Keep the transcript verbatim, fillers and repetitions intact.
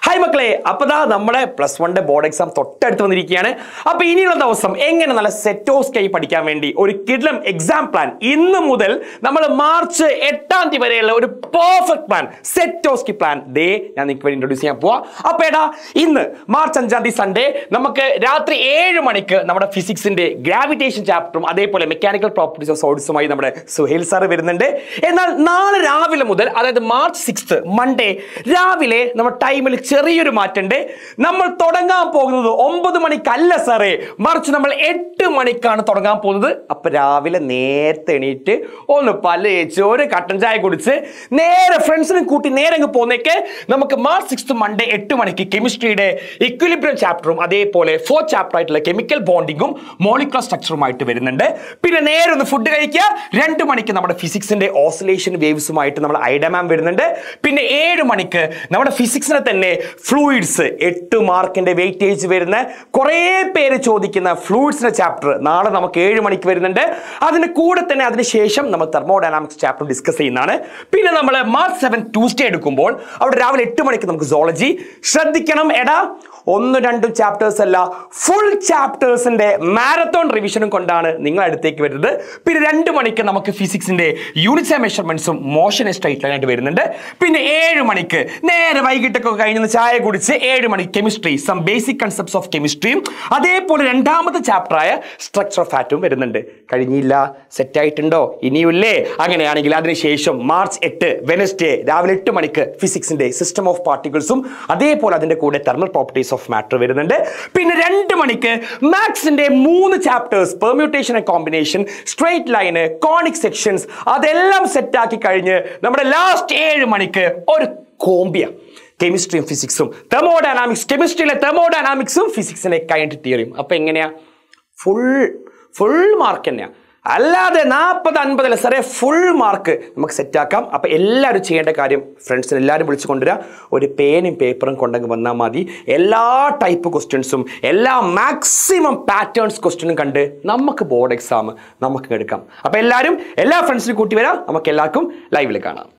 Hi മക്കളെ, അപ്പോൾ ദാ നമ്മുടെ പ്ലസ് വണ്ണിന്റെ ബോർഡ് എക്സാം തൊട്ടടുത്ത് വന്നിരിക്കുകയാണ്. അപ്പോൾ ഇനിയുള്ള ദിവസം എങ്ങനെ നല്ല സെറ്റോസ്കൈ പഠിക്കാൻ വേണ്ടി ഒരു കിഡ്ലം എക്സാം പ്ലാൻ ഇന്ന് മുതൽ നമ്മൾ മാർച്ച് എട്ടാം തീയതി വരെയുള്ള ഒരു പെർഫെക്റ്റ് പ്ലാൻ സെറ്റോസ്കി പ്ലാൻ ഡേ ഞാൻ നിങ്ങൾക്ക് വേണ്ടി ഇൻട്രൊഡ്യൂസ് ചെയ്യാൻ പോവാം. അപ്പോൾ എടാ ഇന്ന് മാർച്ച് അഞ്ചാം തീയതി സൺഡേ നമുക്ക് രാത്രി ഏഴ് മണിക്ക് നമ്മുടെ ഫിസിക്സിന്റെ ഗ്രാവിറ്റേഷൻ ചാപ്റ്ററും അതേപോലെ മെക്കാനിക്കൽ പ്രോപ്പർട്ടീസ് ഓഫ് സോളിഡ്സുമായി നമ്മുടെ സുഹേൽ സാർ വരുന്നുണ്ട്. എന്നാൽ നാളെ രാവിലെ മുതൽ അതായത് മാർച്ച് സിക്സ്ത് മൺഡേ രാവിലെ നമ്മുടെ ടൈമിൽ ചെറിയൊരു മാറ്റമുണ്ട്. നമ്മൾ തുടങ്ങാൻ പോകുന്നത് ഒമ്പത് മണിക്കല്ല സാറേ, മറിച്ച് നമ്മൾ എട്ട് മണിക്കാണ് തുടങ്ങാൻ പോകുന്നത്. അപ്പൊ രാവിലെ നേരത്തെ എണീറ്റ് ഒന്ന് പല്ല് തേച്ച് ഒരു കട്ടൻ ചായ കുടിച്ച് നേരെ ഫ്രണ്ട്സിനെ കൂട്ടി നേരെ അങ്ങ് പോന്നേക്ക് നമുക്ക് മാർച്ച് സിക്സ്ത് മൺഡേ എട്ട് മണിക്ക് കെമിസ്ട്രിയുടെ ഇക്വിലിബ്രിയം ചാപ്റ്ററും അതേപോലെ ഫോർത്ത് ചാപ്റ്റർ ആയിട്ടുള്ള കെമിക്കൽ ബോണ്ടിങ്ങും മോളിക്കുലർ സ്ട്രക്ചറുമായിട്ട് വരുന്നുണ്ട്. പിന്നെ നേരെ ഒന്ന് ഫുഡ് കഴിക്കുക. രണ്ട് മണിക്ക് നമ്മുടെ ഫിസിക്സിന്റെ ഓസിലേഷൻ വേവ്സുമായിട്ട് നമ്മൾ ഐഡമാം വരുന്നുണ്ട്. പിന്നെ ഏഴ് മണിക്ക് നമ്മുടെ ഫിസിക്സിനെ തന്നെ ഫ്ലൂയിഡ്സ് എട്ട് മാർക്കിന്റെ വെയിറ്റേജ് വരുന്ന കുറേ പേര് ചോദിക്കുന്ന ഫ്ലൂയിഡ്സിന്റെ ചാപ്റ്റർ നാളെ നമുക്ക് ഏഴ് മണിക്ക് വരുന്നുണ്ട്. അതിന് കൂടെ തന്നെ അതിനുശേഷം നമ്മൾ തെർമോഡൈനാമിക്സ് ചാപ്റ്റർ ഡിസ്കസ് ചെയ്യുന്നതാണ്. പിന്നെ നമ്മൾ മാർച്ച് സെവൻ ട്യൂസ്ഡേ എടുക്കുമ്പോൾ അവിടെ രാവിലെ എട്ട് മണിക്ക് നമുക്ക് സോളജി. ശ്രദ്ധിക്കണം എടാ, ഒന്നും രണ്ടും ചാപ്റ്റേഴ്സ് അല്ല, ഫുൾ ചാപ്റ്റേഴ്സിന്റെ മാരത്തോൺ റിവിഷനും കൊണ്ടാണ് നിങ്ങൾ അടുത്തേക്ക് വരുന്നത്. പിന്നെ രണ്ട് മണിക്ക് നമുക്ക് ഫിസിക്സിന്റെ യൂണിറ്റ്സ് മെഷർമെന്റ്സും മോഷൻ സ്ട്രൈറ്റ് ലൈൻ ആയിട്ട് വരുന്നുണ്ട്. പിന്നെ ഏഴ് മണിക്ക് നേരെ വൈകിട്ടൊക്കെ കഴിഞ്ഞ് ചായ കുടിച്ച് ഏഴ് മണിക്ക് chemistry some basic concepts of കെമിസ്ട്രിയും അതേപോലെ രണ്ടാമത്തെ ചാപ്റ്ററായ സ്ട്രക്ചർ ഓഫ് ആറ്റവും വരുന്നുണ്ട്. കഴിഞ്ഞില്ല, സെറ്റ് ആയിട്ടുണ്ടോ? ഇനിയുമില്ലേ? അങ്ങനെയാണെങ്കിൽ അതിനുശേഷം മാർച്ച് എട്ട് വെനസ്ഡേ രാവിലെ എട്ട് മണിക്ക് ഫിസിക്സിന്റെ സിസ്റ്റം ഓഫ് പാർട്ടിക്കിൾസും അതേപോലെ അതിന്റെ കൂടെ തെർമൽ പ്രോപ്പർട്ടീസ് ഓഫ് മാറ്റർ വരുന്നുണ്ട്. പിന്നെ രണ്ട് മണിക്ക് മാത്സിന്റെ മൂന്ന് chapters permutation and combination, straight line, conic sections അതെല്ലാം സെറ്റ് ആക്കി കഴിഞ്ഞ് നമ്മുടെ ലാസ്റ്റ് ഏഴ് മണിക്ക് ഒരു കോമ്പിയ കെമിസ്ട്രിയും ഫിസിക്സും തെർമോഡൈനാമിക്സ്, കെമിസ്ട്രിയിലെ തെർമോഡൈനാമിക്സും ഫിസിക്സിന്റെ കൈൻഡ് തിയറിയും. അപ്പൊ എങ്ങനെയാ? ഫുൾ ഫുൾ മാർക്ക് തന്നെയാ, അല്ലാതെ നാൽപ്പത് അൻപതല്ല സാറേ, ഫുൾ മാർക്ക് നമുക്ക് സെറ്റാക്കാം. അപ്പം എല്ലാവരും ചെയ്യേണ്ട കാര്യം ഫ്രണ്ട്സിന് എല്ലാവരും വിളിച്ചു കൊണ്ടുവരിക, ഒരു പേനും പേപ്പറും കൊണ്ടങ്ങ് വന്നാൽ മതി. എല്ലാ ടൈപ്പ് ക്വസ്റ്റ്യൻസും എല്ലാ മാക്സിമം പാറ്റേൺസ് ക്വസ്റ്റ്യനും കണ്ട് നമുക്ക് ബോർഡ് എക്സാം നമുക്ക് എടുക്കാം. അപ്പം എല്ലാവരും എല്ലാ ഫ്രണ്ട്സിനും കൂട്ടി വരാം. നമുക്ക് എല്ലാവർക്കും ലൈവിൽ കാണാം.